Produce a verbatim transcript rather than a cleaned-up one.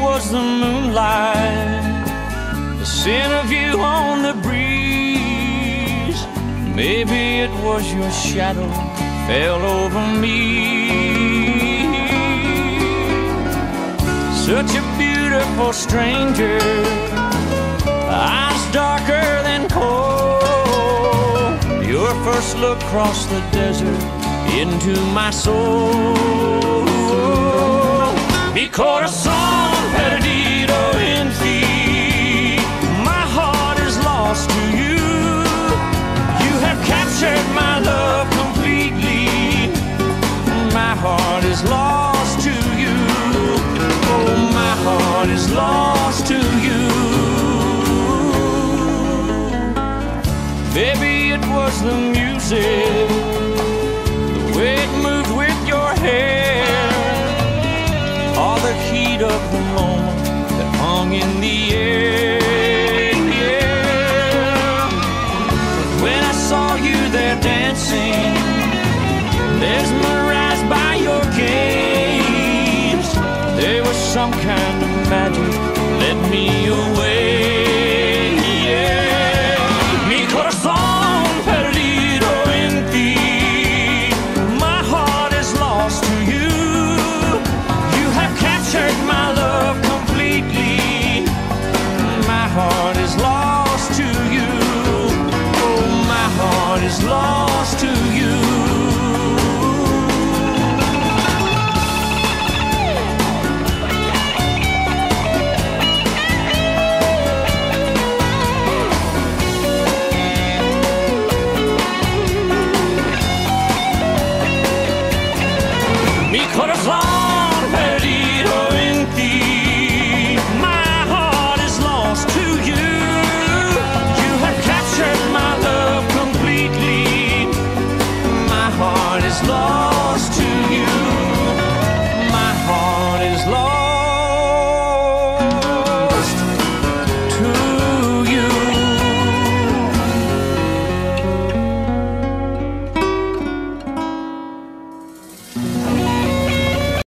was the moonlight, the scent of you on the breeze. Maybe it was your shadow fell over me. Such a beautiful stranger, eyes darker than coal. Your first look crossed the desert into my soul. Mi corazón perdido en ti, my heart is lost to you. You have captured my love completely, my heart is lost to you. Oh, my heart is lost to you. Baby, it was the music, the way it moved with your hair, all the heat of the moment that hung in the air. Yeah. When I saw you there dancing, mesmerized by your gaze, there was some kind of magic led me away.